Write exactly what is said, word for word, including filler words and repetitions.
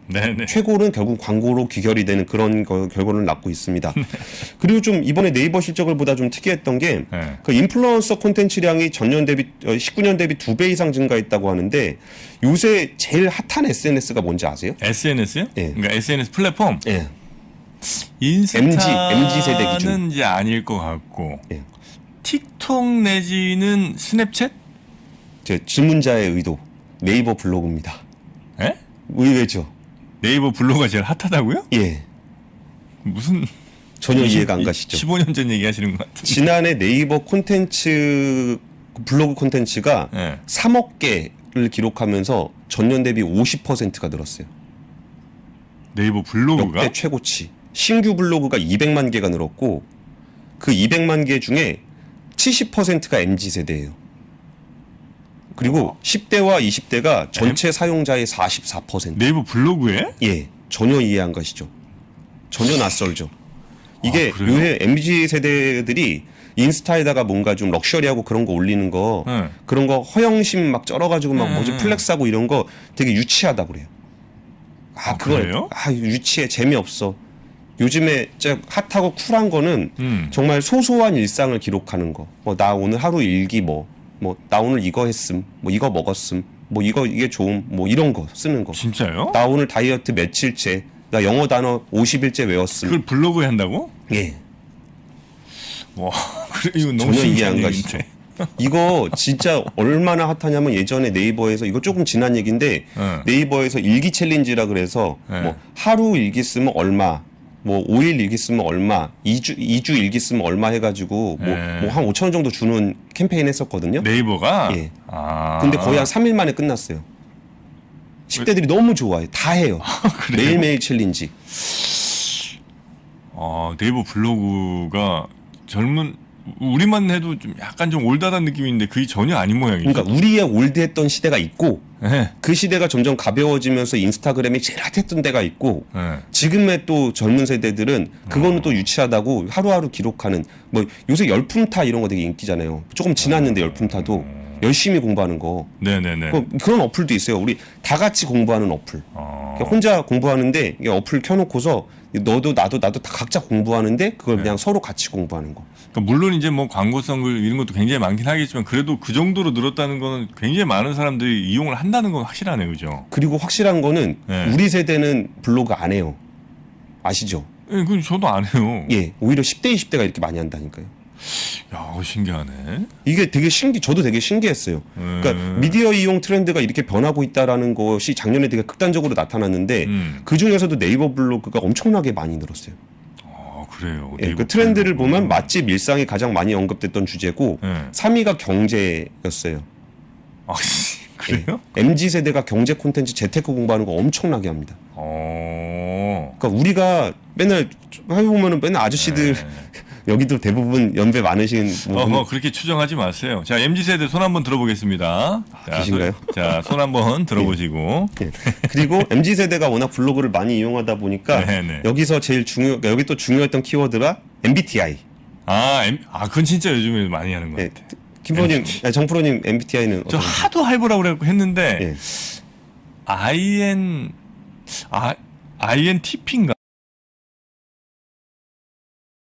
네네. 최고는 결국 광고로 귀결이 되는 그런 거, 결과를 낳고 있습니다. 그리고 좀 이번에 네이버 실적을 보다 좀 특이했던 게 그 네. 인플루언서 콘텐츠량이 전년 대비 십구 년 대비 두 배 이상 증가했다고 하는데 요새 제일 핫한 에스엔에스가 뭔지 아세요? 에스엔에스요? 네. 그러니까 에스엔에스 플랫폼? 네. 인스타는 엠지, 엠지 세대 기준. 이제 아닐 것 같고 네. 틱톡 내지는 스냅챗? 제 질문자의 의도 네이버 블로그입니다. 예? 의외죠. 네이버 블로그가 제일 핫하다고요? 예. 무슨 전혀 이해가 안 가시죠. 십오 년 전 얘기하시는 것 같은데. 지난해 네이버 콘텐츠 블로그 콘텐츠가 네. 삼억 개를 기록하면서 전년 대비 오십 퍼센트가 늘었어요. 네이버 블로그가? 역대 최고치. 신규 블로그가 이백만 개가 늘었고 그 이백만 개 중에 칠십 퍼센트가 엠지 세대예요. 그리고 어. 십 대와 이십 대가 전체 엠? 사용자의 사십사 퍼센트. 네이버 블로그에? 예. 전혀 이해 안 가시죠. 전혀 낯설죠. 이게 아, 요새 엠지 세대들이 인스타에다가 뭔가 좀 럭셔리하고 그런 거 올리는 거 네. 그런 거 허영심 막 쩔어가지고 막 네. 뭐지 플렉스하고 이런 거 되게 유치하다 그래요. 아, 아 그걸 그래요? 아 유치해 재미없어. 요즘에 진짜 핫하고 쿨한 거는 음. 정말 소소한 일상을 기록하는 거. 뭐 나 오늘 하루 일기 뭐 뭐 나 오늘 이거 했음, 뭐 이거 먹었음, 뭐 이거 이게 좋음, 뭐 이런 거 쓰는 거. 진짜요? 나 오늘 다이어트 며칠째, 나 영어 단어 오십 일째 외웠음. 그걸 블로그에 한다고? 예. 와, 그래 이거 너무 전혀 이해 안 가시죠. 이거 진짜 얼마나 핫하냐면 예전에 네이버에서 이거 조금 지난 얘기인데 네. 네이버에서 일기 챌린지라 그래서 네. 뭐 하루 일기 쓰면 얼마. 뭐 오 일 일기 쓰면 얼마, 이 주 이 주 일기 쓰면 얼마 해가지고 뭐 뭐 한 오천 원 정도 주는 캠페인 했었거든요. 네이버가? 예. 아. 근데 거의 한 삼 일 만에 끝났어요. 십 대들이 왜? 너무 좋아해. 다 해요. 아, 매일매일 챌린지. 아, 네이버 블로그가 젊은 우리만 해도 좀 약간 좀 올드하다는 느낌인데 그게 전혀 아닌 모양이죠. 그러니까 우리의 올드했던 시대가 있고 네. 그 시대가 점점 가벼워지면서 인스타그램이 제일 핫했던 때가 있고 네. 지금의 또 젊은 세대들은 그거는 어. 또 유치하다고 하루하루 기록하는 뭐 요새 열품타 이런 거 되게 인기잖아요. 조금 지났는데 열품타도 열심히 공부하는 거. 네네네. 그런 어플도 있어요. 우리 다 같이 공부하는 어플. 어. 그러니까 혼자 공부하는데 이게 어플 켜놓고서 너도 나도 나도 다 각자 공부하는데 그걸 네. 그냥 서로 같이 공부하는 거. 그러니까 물론 이제 뭐 광고성 글 이런 것도 굉장히 많긴 하겠지만 그래도 그 정도로 늘었다는 거는 굉장히 많은 사람들이 이용을 한다는 건 확실하네요, 그죠? 그리고 확실한 거는 네. 우리 세대는 블로그 안 해요. 아시죠? 예, 네, 그 저도 안 해요. 예, 오히려 십 대, 이십 대가 이렇게 많이 한다니까요. 야, 신기하네. 이게 되게 신기, 저도 되게 신기했어요. 네. 그러니까 미디어 이용 트렌드가 이렇게 변하고 있다라는 것이 작년에 되게 극단적으로 나타났는데 음. 그 중에서도 네이버 블로그가 엄청나게 많이 늘었어요. 아, 그래요? 예, 그 트렌드를 블로그. 보면 맛집 일상이 가장 많이 언급됐던 주제고 네. 삼 위가 경제였어요. 아, 그래요? 예, 엠지 세대가 경제 콘텐츠 재테크 공부하는 거 엄청나게 합니다. 어. 그러니까 우리가 맨날 해보면은 맨날 아저씨들 네. 여기도 대부분 연배 많으신 어허, 그렇게 추정하지 마세요. 자, 엠지 세대 손 한번 들어보겠습니다. 아, 자, 계신가요? 자, 손 한번 들어보시고. 네. 네. 그리고 엠지 세대가 워낙 블로그를 많이 이용하다 보니까 네네. 여기서 제일 중요, 여기 또 중요했던 키워드가 엠비티아이. 아, 엠, 아, 그건 진짜 요즘에 많이 하는 것 네. 같아요. 김프로님, 정프로님 엠비티아이는 저 하도 해보라고 그래갖고 했는데 네. 아이엔 아 아이엔티피인가?